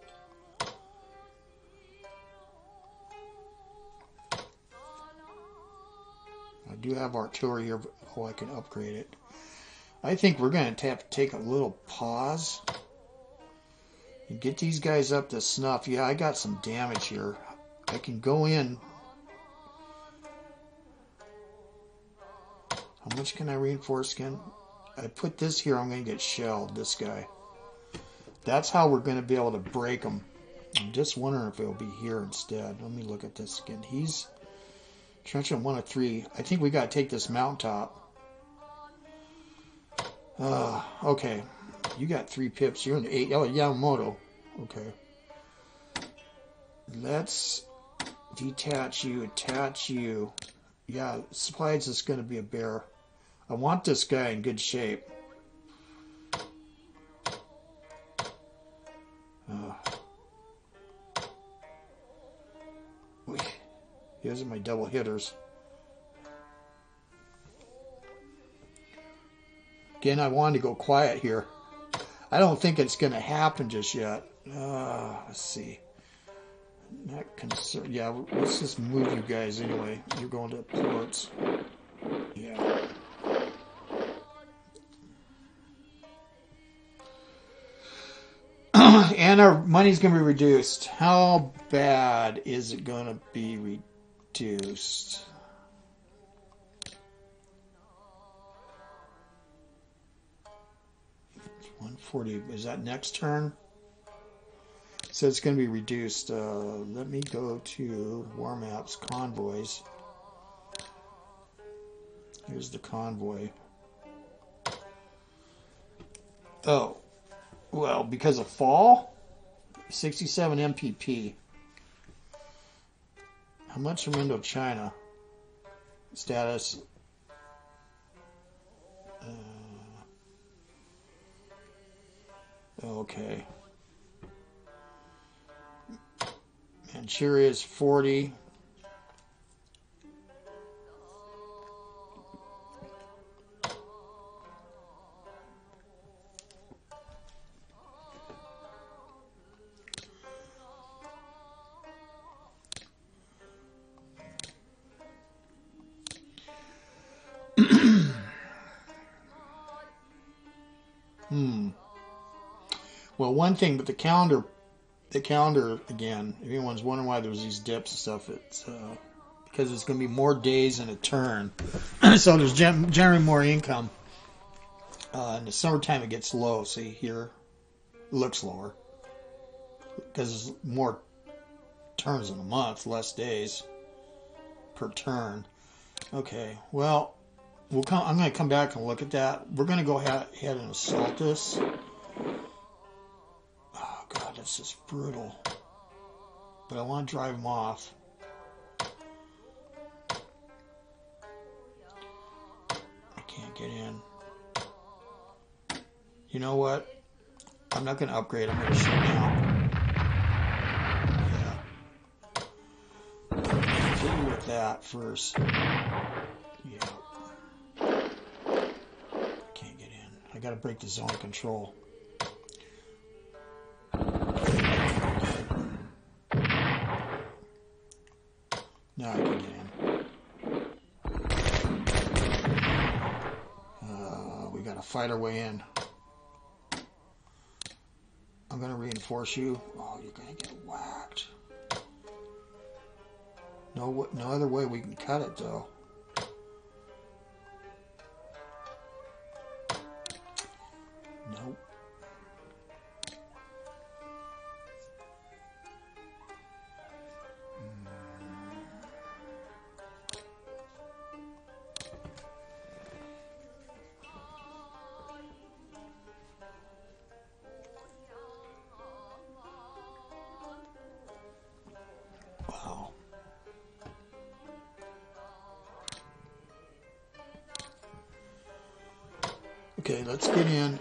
I do have artillery here, but oh, I can upgrade it. I think we're going to have to take a little pause. And get these guys up to snuff. Yeah, I got some damage here. I can go in. How much can I reinforce again? I put this here, I'm going to get shelled, this guy. That's how we're going to be able to break them. I'm just wondering if it'll be here instead. Let me look at this again. He's trenching one of three. I think we got to take this mountaintop. Uh, okay. You got three pips. You're an eight. Oh, Yamamoto. Okay. Let's detach you, attach you. Yeah, supplies is going to be a bear. I want this guy in good shape. Uh, Here's my double hitters. Again, I wanted to go quiet here. I don't think it's going to happen just yet. Uh, let's see. Not concerned. Yeah, let's just move you guys anyway. You're going to ports. Yeah. And our money's going to be reduced. How bad is it going to be reduced? one forty. Is that next turn? So it's going to be reduced. Uh, let me go to War Maps, Convoys. Here's the convoy. Oh. Well, because of fall? sixty-seven M P P. How much from Indochina? Status. Uh, okay. Manchuria is forty. Hmm. Well, one thing, but the calendar, the calendar again. If anyone's wondering why there's these dips and stuff, it's uh, because it's going to be more days in a turn, so there's gen generally more income. Uh, in the summertime, it gets low. See here, it looks lower because there's more turns in a month, less days per turn. Okay, well, we'll come. I'm going to come back and look at that. We're going to go ahead, ahead and assault this. Oh God, this is brutal. But I want to drive them off. I can't get in. You know what? I'm not going to upgrade. I'm going to shoot now. Yeah. Continue with that first. Yeah. Can't get in. I got to break the zone of control. Now I can get in. Uh, we got to fight our way in. I'm going to reinforce you. Oh, you're going to get whacked. No, no other way we can cut it, though. Nope. Okay, let's get in.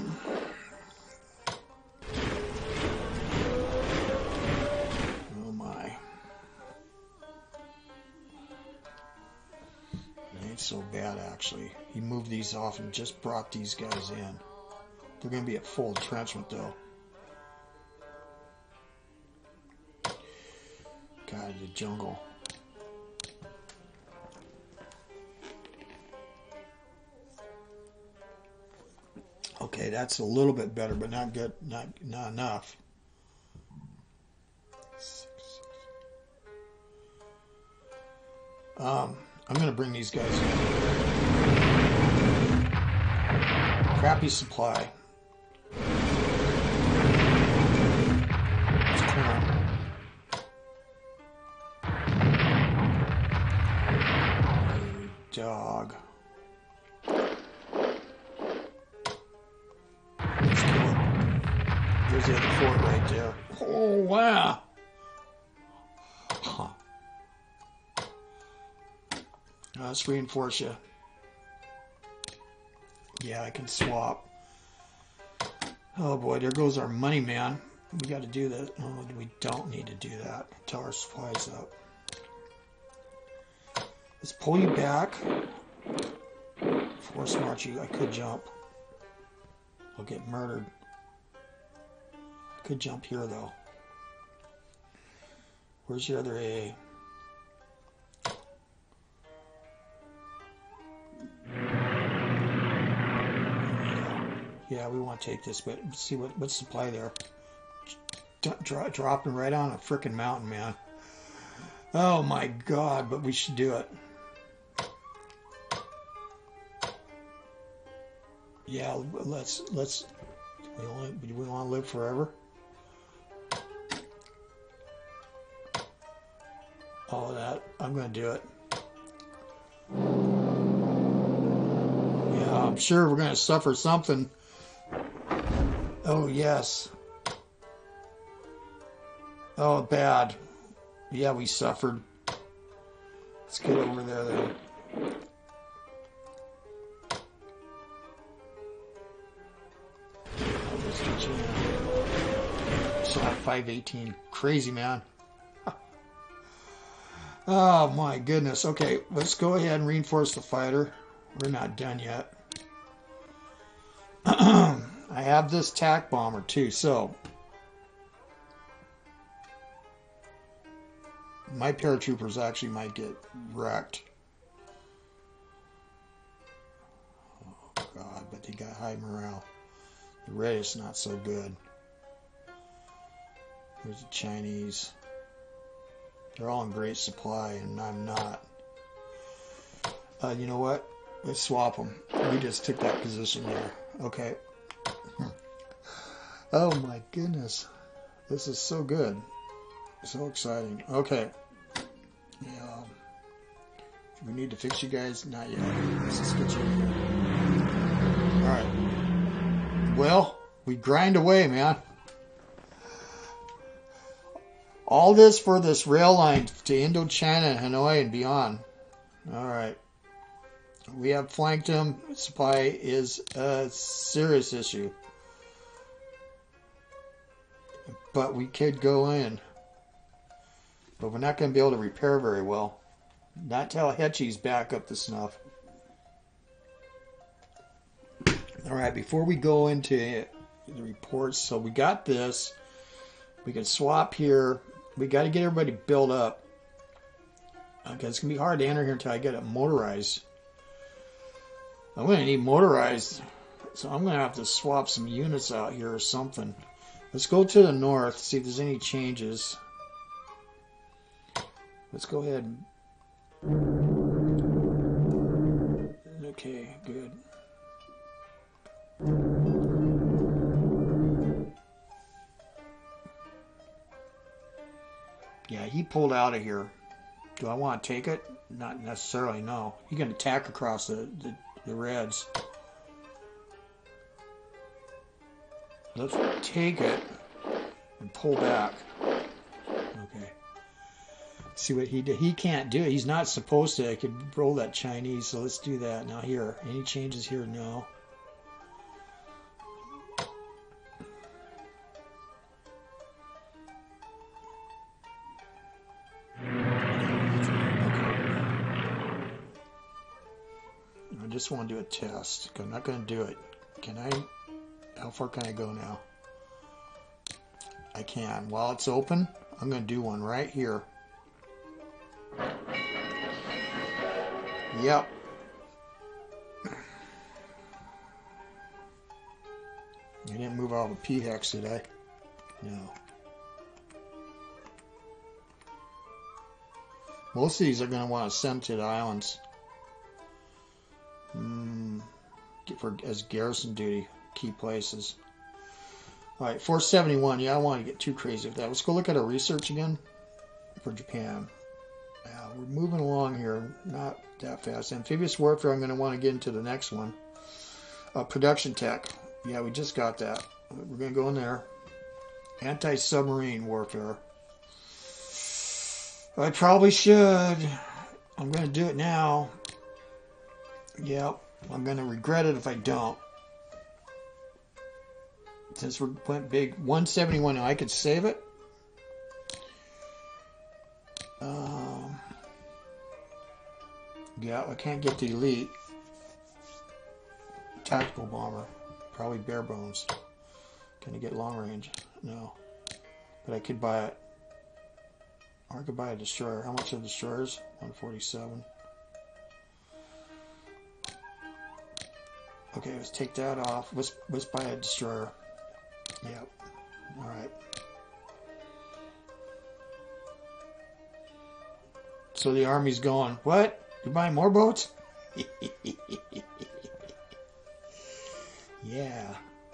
Oh my. It ain't so bad, actually. He moved these off and just brought these guys in. They're going to be at full entrenchment, though. God, the jungle. Okay, that's a little bit better, but not good, not not enough. Um, I'm going to bring these guys in. Crappy supply. Let's clear them. You dog. There's the other fort right there. Oh, wow. Huh. Let's reinforce you. Yeah, I can swap. Oh boy, there goes our money, man. We got to do that. Oh, we don't need to do that until our supplies up. Let's pull you back. Force march you. I could jump. I'll get murdered. Could jump here though. Where's your other A A? Yeah, we want to take this, but see what what's supply there. Dro dropping right on a frickin' mountain, man. Oh my God! But we should do it. Yeah, let's let's. We want we want to live forever. All of that. I'm going to do it. Yeah, I'm sure we're going to suffer something. Oh, yes. Oh, bad. Yeah, we suffered. Let's get over there, then. I'll just get you in. Shot five eighteen. Crazy, man. Oh my goodness. Okay, let's go ahead and reinforce the fighter. We're not done yet. I have this tack bomber too, so my paratroopers actually might get wrecked. Oh God, but they got high morale. The red is not so good. There's the Chinese. They're all in great supply, and I'm not. Uh, you know what? Let's swap them. We just took that position there. Okay. Oh my goodness. This is so good. So exciting. Okay. Yeah. Do we need to fix you guys? Not yet. Let's just get you in here. Alright. Well, we grind away, man. All this for this rail line to Indochina and Hanoi and beyond. Alright. We have flanked him. Supply is a serious issue. But we could go in. But we're not going to be able to repair very well. Not till Hetchy's back up to snuff. Alright, before we go into the reports, so we got this. We can swap here. We got to get everybody built up. Okay, it's going to be hard to enter here until I get it motorized. I'm going to need motorized, so I'm going to have to swap some units out here or something. Let's go to the north, see if there's any changes. Let's go ahead. Okay, good. Yeah, he pulled out of here. Do I want to take it? Not necessarily, no. He can attack across the, the, the Reds. Let's take it and pull back. Okay. See what he did. He can't do it. He's not supposed to. I could roll that Chinese, so let's do that. Now here. Any changes here? No. I just want to do a test. I'm not going to do it. Can I? How far can I go now? I can. While it's open, I'm going to do one right here. Yep. I didn't move all the P hex, did I? No. Most of these are going to want to send to the islands. Mm, for as garrison duty, key places. All right, four seventy-one. Yeah, I don't want to get too crazy with that. Let's go look at our research again for Japan. Yeah, we're moving along here, not that fast. Amphibious warfare. I'm going to want to get into the next one. Uh, production tech. Yeah, we just got that. We're going to go in there. Anti-submarine warfare. I probably should. I'm going to do it now. Yep, I'm going to regret it if I don't. Since we went big, one seventy-one, I could save it. Um, yeah, I can't get the elite. Tactical bomber, probably bare bones. Can I get long range? No. But I could buy it. Or I could buy a destroyer. How much are destroyers? one forty-seven. Okay, let's take that off. Let's let's buy a destroyer. Yep. All right. So the army's going, what? You buying more boats? Yeah.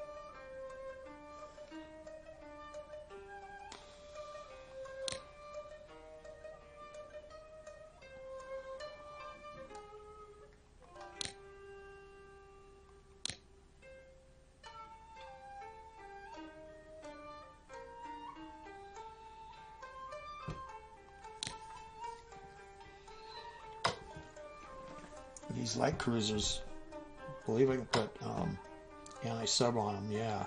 These light cruisers, I believe I can put um, anti-sub on them, yeah.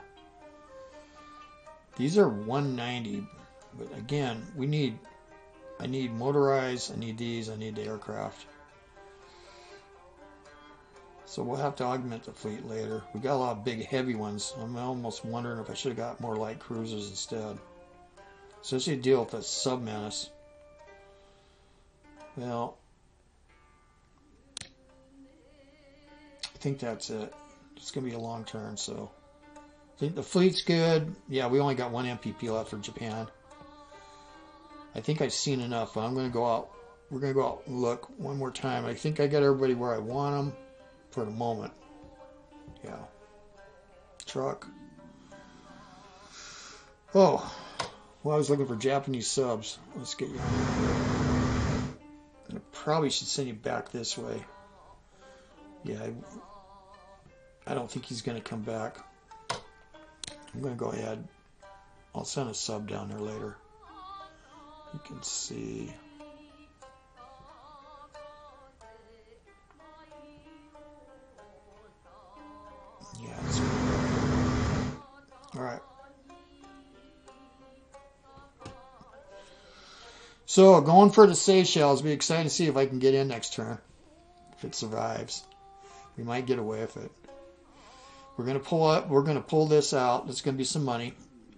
These are one ninety, but again, we need, I need motorized, I need these, I need the aircraft. So we'll have to augment the fleet later. We got a lot of big heavy ones. I'm almost wondering if I should have got more light cruisers instead. Especially to deal with the sub-menace. Well, I think that's it. It's going to be a long term, so I think the fleet's good. Yeah, we only got one M P P left for Japan. I think I've seen enough, but I'm going to go out. We're going to go out and look one more time. I think I got everybody where I want them. for the moment. Yeah. Truck. Oh, well, I was looking for Japanese subs. Let's get you. I probably should send you back this way. Yeah, I, I don't think he's going to come back. I'm going to go ahead. I'll send a sub down there later. You can see. Yeah, that's good. All right. So, going for the Seychelles. Be excited to see if I can get in next turn. If it survives. We might get away with it. We're going to pull up. We're going to pull this out. It's going to be some money.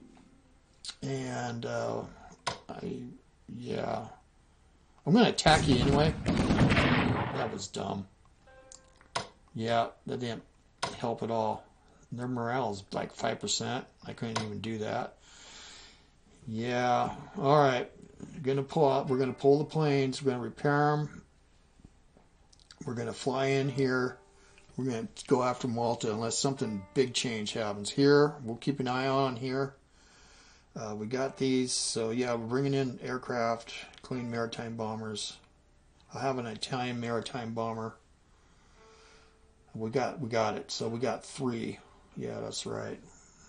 And, uh, I, yeah. I'm going to attack you anyway. That was dumb. Yeah, that didn't help at all. Their morale is like five percent. I couldn't even do that. Yeah. All right. We're going to pull out. We're going to pull the planes. We're going to repair them. We're going to fly in here. We're going to go after Malta unless something big change happens. Here, we'll keep an eye on here. Uh, we got these. So, yeah, we're bringing in aircraft, including maritime bombers. I have an Italian maritime bomber. We got, we got it. So, we got three. Yeah, that's right.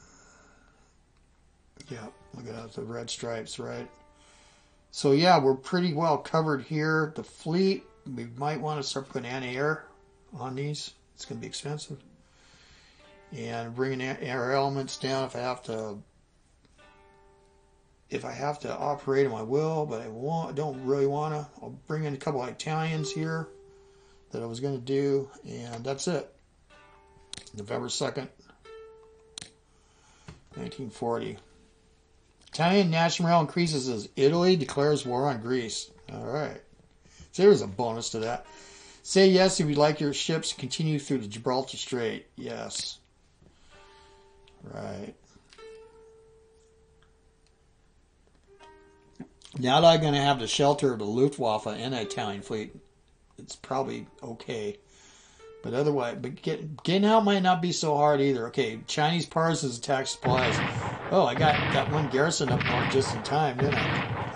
Yeah, look at that. The red stripes, right? So, yeah, we're pretty well covered here. The fleet, we might want to start putting anti-air on these. It's going to be expensive. And bringing air elements down if I have to. If I have to operate them, I will, but I won't. I don't really want to. I'll bring in a couple of Italians here that I was going to do, and that's it. November second, nineteen forty. Italian national morale increases as Italy declares war on Greece. All right. So there's a bonus to that. Say yes if you'd like your ships to continue through the Gibraltar Strait. Yes. Right. Now that I'm going to have the shelter of the Luftwaffe and the Italian fleet, it's probably okay. But otherwise, but get, getting out might not be so hard either. Okay, Chinese partisans attack supplies. Oh, I got that one garrison up north just in time, didn't I?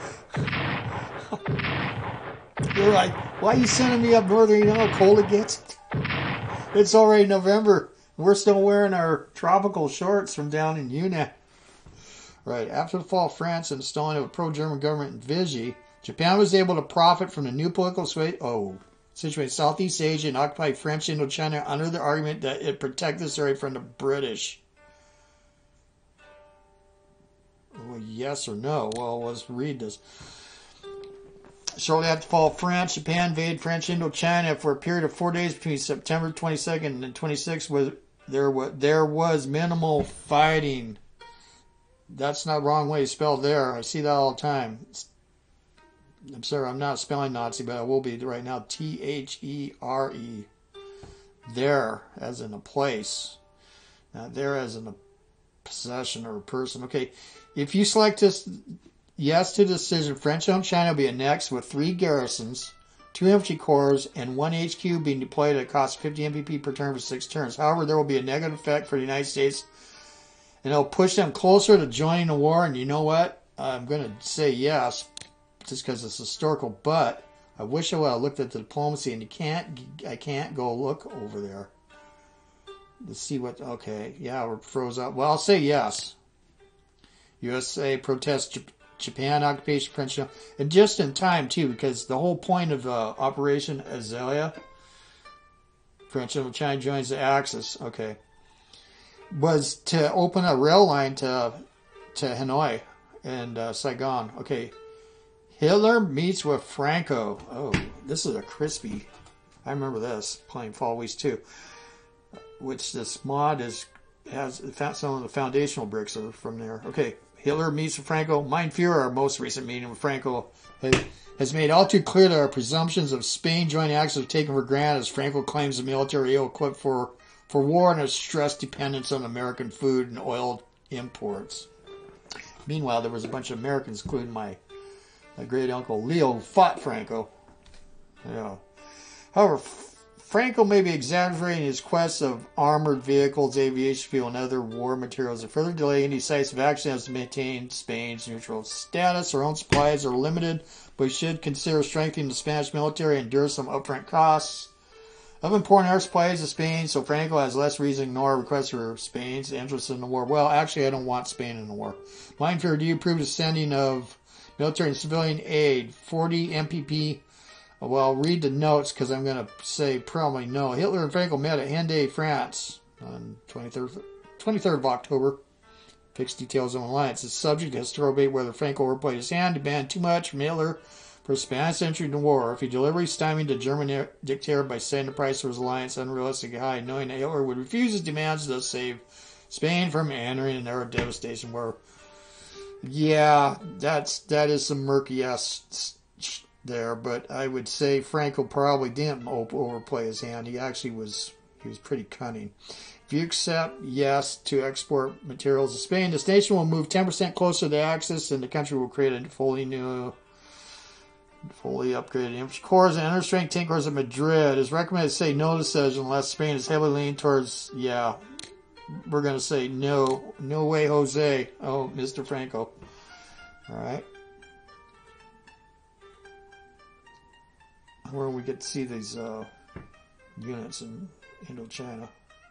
You're like, why are you sending me up north? You know how cold it gets? It's already November. We're still wearing our tropical shorts from down in Yunnan. Right, after the fall of France and installing of a pro-German government in Vichy, Japan was able to profit from the new political sway. Oh. Situated in Southeast Asia and occupied French Indochina under the argument that it protected this area from the British. Well, yes or no? Well, let's read this. Shortly after the fall of France, Japan invaded French Indochina for a period of four days between September twenty-second and twenty-sixth. Was there was there was minimal fighting. That's not the wrong way to spell there. I see that all the time. I'm sorry, I'm not spelling Nazi, but I will be right now. T H E R E. There, as in a place. Not there as in a possession or a person. Okay, if you select this yes to the decision, French-owned China will be annexed with three garrisons, two infantry corps, and one H Q being deployed at a cost of fifty M P P per turn for six turns. However, there will be a negative effect for the United States, and it'll push them closer to joining the war. And you know what? I'm going to say yes. Just because it's historical, but I wish I would have looked at the diplomacy, and you can't, I can't go look over there to see what, okay, yeah, we're froze up. Well, I'll say yes. U S A protests Japan occupation French, and just in time, too, because the whole point of uh, Operation Azalea, French and China joins the Axis, okay, was to open a rail line to, to Hanoi and uh, Saigon, okay. Hitler meets with Franco. Oh, this is a crispy. I remember this playing Fall Weeks too, which this mod is has some of the foundational bricks are from there. Okay, Hitler meets with Franco. Mein Führer, our most recent meeting with Franco, has made all too clear that our presumptions of Spain joining Axis are taken for granted, as Franco claims the military ill-equipped for for war and has stressed dependence on American food and oil imports. Meanwhile, there was a bunch of Americans, including my My great uncle Leo, fought Franco. Yeah. However, Franco may be exaggerating his quest of armored vehicles, aviation fuel, and other war materials. A further delay in decisive action has to maintain Spain's neutral status. Our own supplies are limited, but we should consider strengthening the Spanish military and endure some upfront costs of importing our supplies to Spain, so Franco has less reason to ignore requests for Spain's interest in the war. Well, actually, I don't want Spain in the war. Line for do you approve the sending of military and civilian aid? forty M P P. Well, read the notes because I'm going to say probably no. Hitler and Franco met at Hendaye, France on twenty-third, twenty-third of October. Fixed details on alliance. It's subject to historical debate whether Franco overplayed his hand, demanded too much from Hitler for Spanish entry into war. If he deliberately stymied the German dictator by setting the price of his alliance unrealistically high, knowing that Hitler would refuse his demands to save Spain from entering another devastation war. Yeah, that's that is some murky ass there, but I would say Franco probably didn't overplay his hand. He actually was he was pretty cunning. If you accept yes to export materials to Spain, this nation will move ten percent closer to the Axis, and the country will create a fully new fully upgraded infantry corps and understrength tank corps at Madrid. It's recommended to say no decision unless Spain is heavily leaning towards, yeah, we're going to say no. No way, Jose. Oh, Mister Franco. All right. Where we get to see these uh, units in Indochina.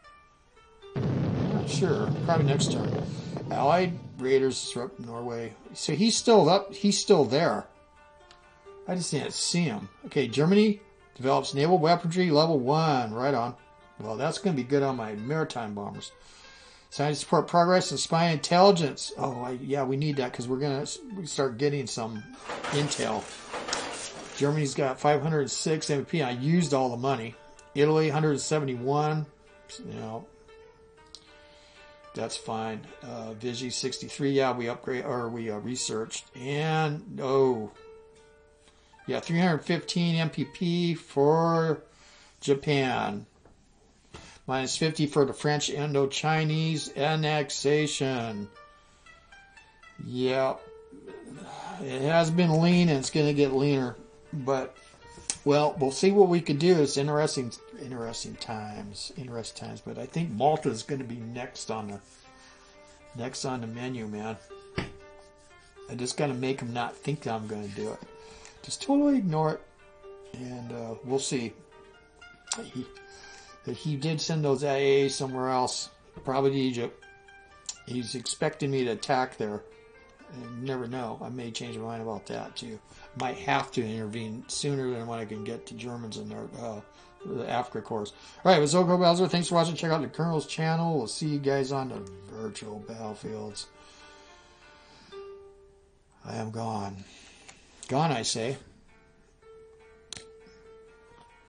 Not sure. Probably next turn. Allied raiders disrupt Norway. So he's still up. He's still there. I just didn't see him. Okay, Germany develops naval weaponry level one. Right on. Well, that's going to be good on my maritime bombers. Signed to support progress in spy intelligence. Oh, I, yeah, we need that because we're going to start getting some intel. Germany's got five hundred six M P. I used all the money. Italy, one hundred seventy-one. You know, that's fine. Uh, Vigi, sixty-three. Yeah, we upgrade or we uh, researched. And, oh, yeah, three hundred fifteen M P P for Japan. Minus fifty for the French Indo-Chinese annexation. Yeah. It has been lean and it's going to get leaner. But, well, we'll see what we can do. It's interesting, interesting times. Interesting times. But I think Malta is going to be next on the next on the menu, man. I just got to make them not think I'm going to do it. Just totally ignore it. And uh, we'll see. He, he did send those I A As somewhere else. Probably to Egypt. He's expecting me to attack there. You never know. I may change my mind about that too. Might have to intervene sooner than when I can get to Germans in their uh, the Africa course. All right, it was OldCrowBalthazor. Thanks for watching. Check out the Colonel's channel. We'll see you guys on the virtual battlefields. I am gone. Gone, I say.